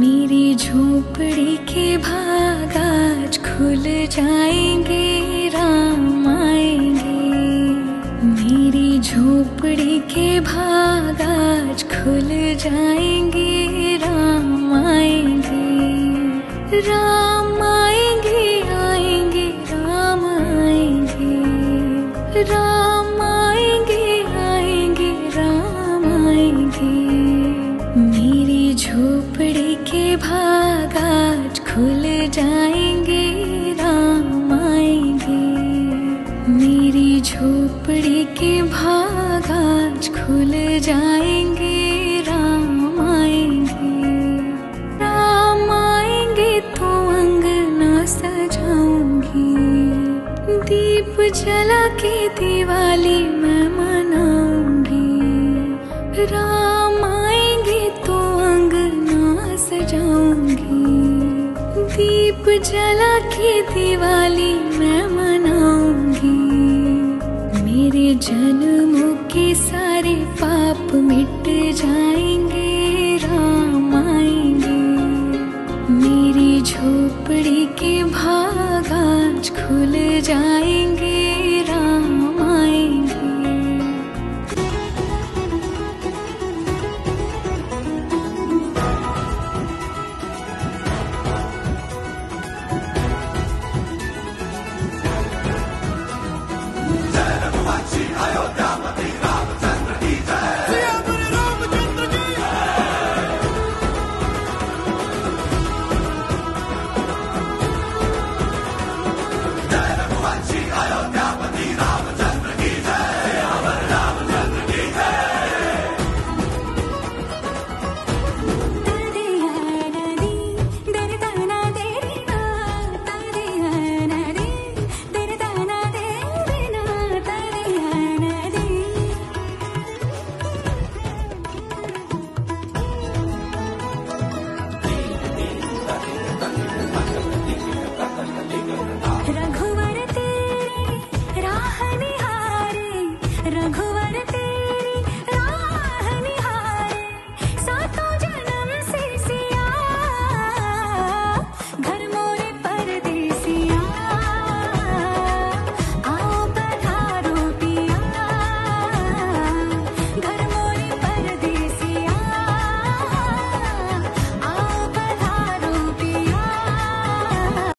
मेरी झोपड़ी के भाग आज खुल जाएंगे, राम आएंगे। मेरी झोपड़ी के भाग आज खुल जाएंगे, राम आएंगे। राम आएंगे, आएंगे, राम आएंगे। राम आएंगे, आएंगे, राम आएंगे। मेरी झोपड़ी के भाग आज खुल जाएंगे, राम आएंगे। मेरी झोपड़ी के भाग आज खुल जाएंगे, राम आएंगे। राम आएंगे तो अंगना सजाऊंगी, दीप जला के दिवाली मैं मनाऊंगी। राम आएंगे तो अंगना सजाऊंगी, दीप जला के दिवाली मैं मनाऊंगी। मेरे जन्मों के सारे पाप मिट जाएंगे, राम आएंगे। मेरी झोपड़ी के भाग आज खुल जाएंगे,